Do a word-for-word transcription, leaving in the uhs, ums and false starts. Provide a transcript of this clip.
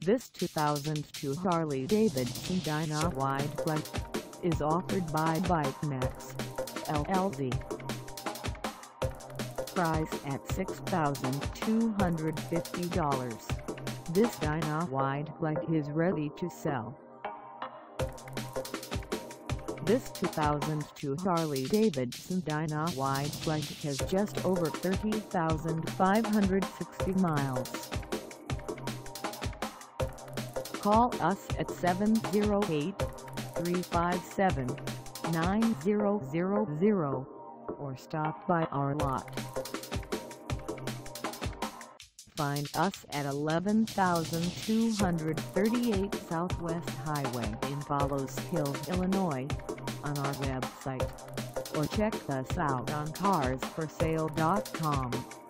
This two thousand two Harley Davidson Dyna wide bike is offered by BIKEMAX, L L C. Price at six thousand two hundred fifty dollars. This Dyna wide bike is ready to sell. This two thousand two Harley Davidson Dyna wide bike has just over thirty thousand five hundred sixty miles. Call us at seven oh eight, three five seven, nine zero zero zero or stop by our lot. Find us at eleven thousand two hundred thirty-eight Southwest Highway in Palos Hills, Illinois, on our website, or check us out on cars for sale dot com.